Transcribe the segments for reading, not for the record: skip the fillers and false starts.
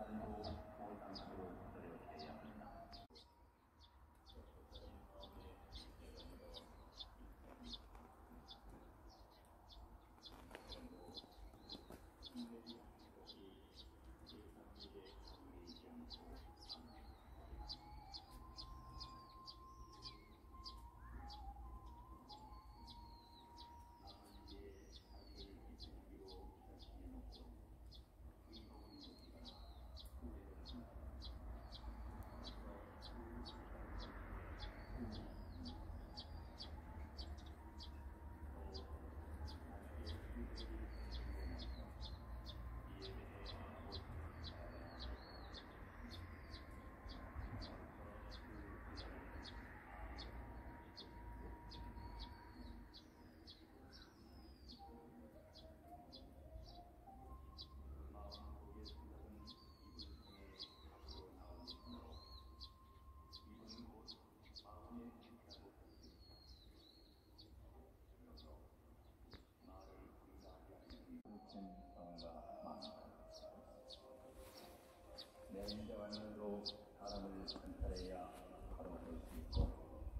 냉정한 눈으로 사람을 관찰해야 바로 볼 수 있고,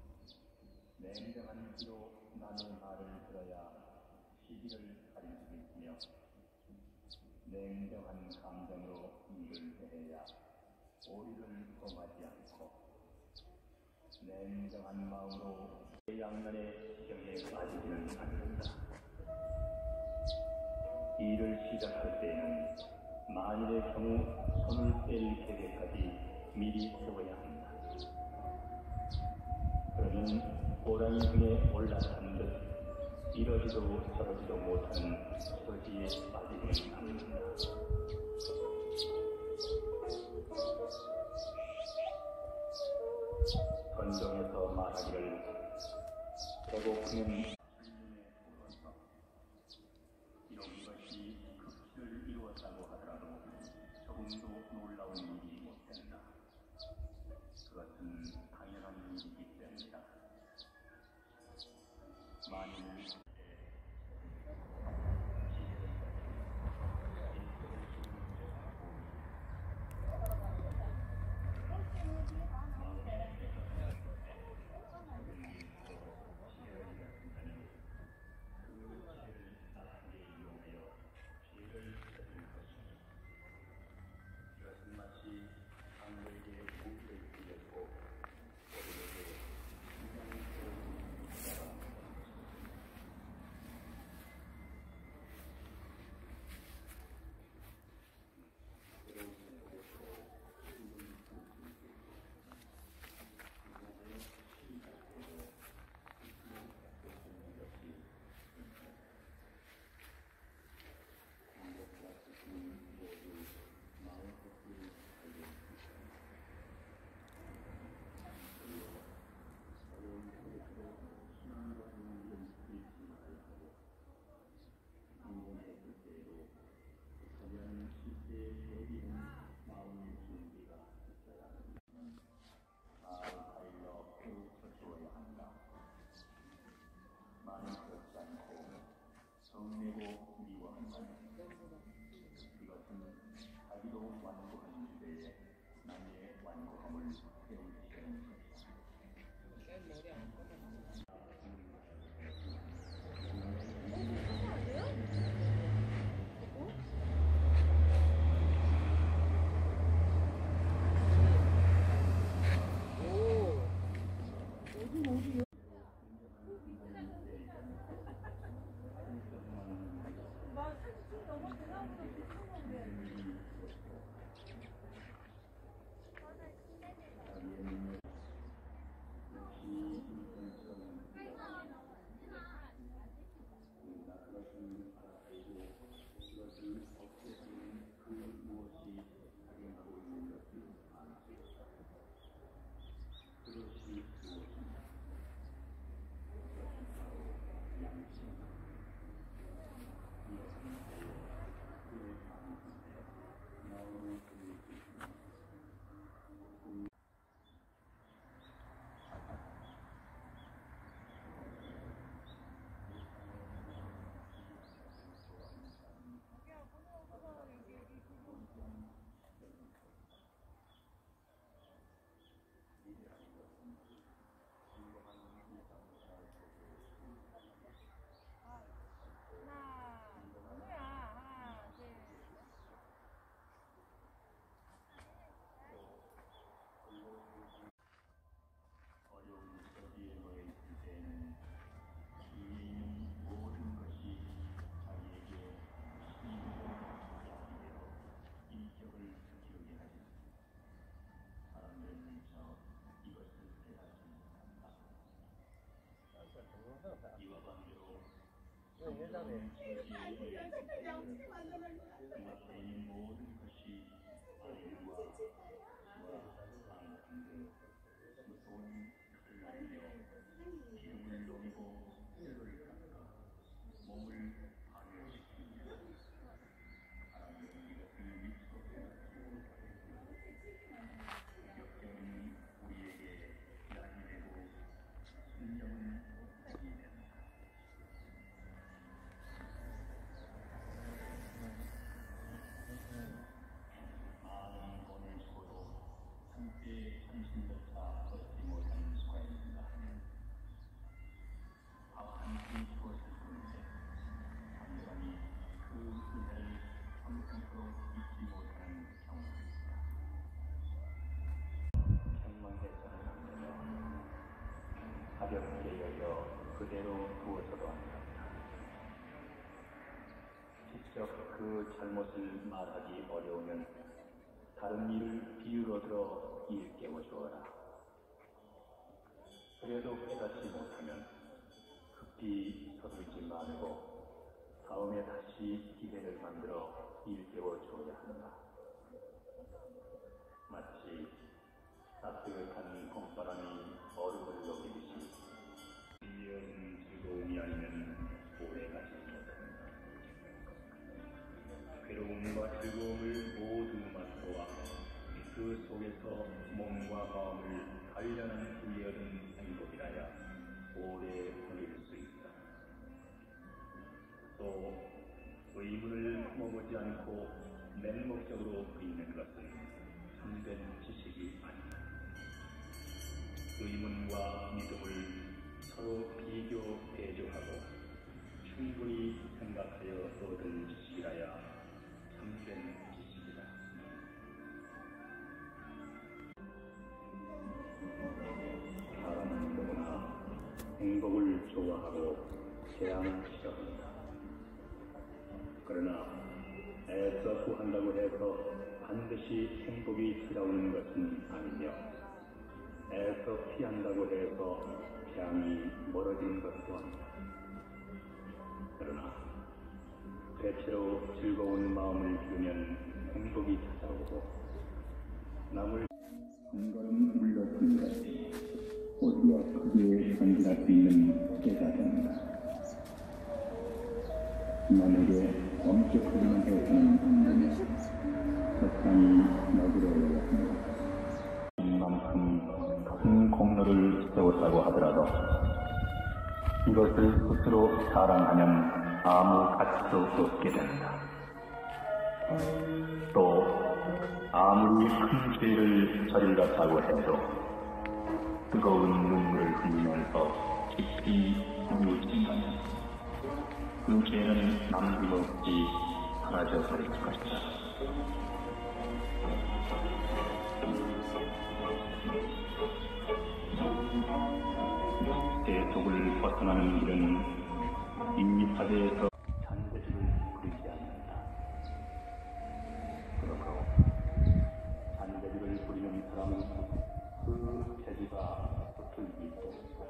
냉정한 귀로 남의 말을 들어야 시비를 가릴 수 있으며, 냉정한 감정으로 일을 대해야 오류를 범하지 않고, 냉정한 마음으로 양면의 시경에 빠지지는 않는다. 일을 시작할 때에는 만일의 경우 손을 뗄 계획까지 미리 세워야 한다. 그러면 호랑이 등에 올라탄 듯 이러지도 저러지도 못하는 소지에 빠지지는 않는다. 건정에서 말하기를 배고프면 놀라운 일이 못 된다. 그것은 당연한 일이기 때문이다. 만일 가볍게 여겨 그대로 두어서도 한다. 직접 그 잘못을 말하기 어려우면 다른 일을 비유로 들어 일깨워 주어라. 그래도 깨닫지 못하면 급히 서두르지 말고 다음에 다시 기회를 만들어 일깨워 주어야 한다. 마치 따뜻한 봄바람이 얼음을 녹이듯이 이어진 즐거움이 아니면 오래가지 못한다. 괴로움과 즐거움을 모두 맛보아 그 속에서 몸과 마음을 단련한 후에 얻은 행복이라야 오래 걸릴 수 있다. 또 의문을 품어보지 않고 맹목적으로 있는 것은 참된 지식이 아니다. 의문과 믿음을 서로 비교, 대조하고 충분히 생각하여 얻은 지식이라야 참된 지식이다. 사람은 누구나 행복을 좋아하고 재앙을 싫어한다. 그러나 애써 구한다고 해서 반드시 행복이 찾아오는 것은 아니며 애써 피한다고 해서 재앙이 멀어지는 것도 아니다. 그러나 대체로 즐거운 마음을 기르면 행복이 찾아오고 남을 한 걸음 물러서는 것이 오히려 크게 전진할 수 있는 때가 된다. 남에게 엄격하기만 해서는 안 되며 적당히 너그러워야 한다. 이만큼 큰 공로를 세웠다고 하더라도 이것을 스스로 자랑하면 아무 가치도 없게 된다. 또 아무리 큰 죄를 저질렀다고 해도 뜨거운 눈물을 흘리면서 깊이 뉘우친다면 그 죄는 남김없이 사라져버릴 것이다. 대속을 벗어나는 길은 이 바다에서 잔재주를 부리지 않는다. 그러므로 잔재주를 부리는 사람은 그 재주가 붙을기 때문이다.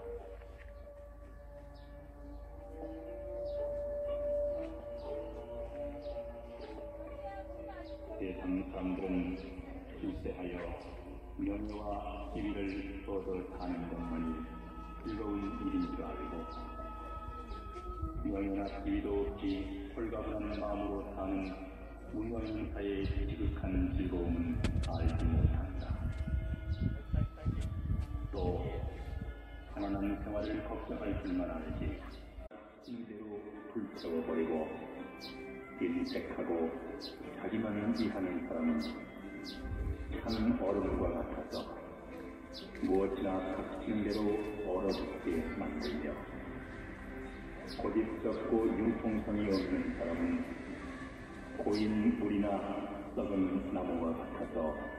세상 사람들은 출세하여 명예와 지위를 얻어 사는 것만이 즐거운 일인 줄 알고 명예나 지위도 없이 홀가분한 마음으로 사는 무명인사의 지극한 즐거움은 알지 못한다. 또 가난한 생활을 걱정할 줄만 알지 임대로 불태워버리고 인색하고 자기만 이하는 사람은 참 얼음과 같아서 무엇이나 닥치는 대로 얼어붙게 만들며 고집스럽고 융통성이 없는 사람은 고인 물이나 썩은 나무와 같아서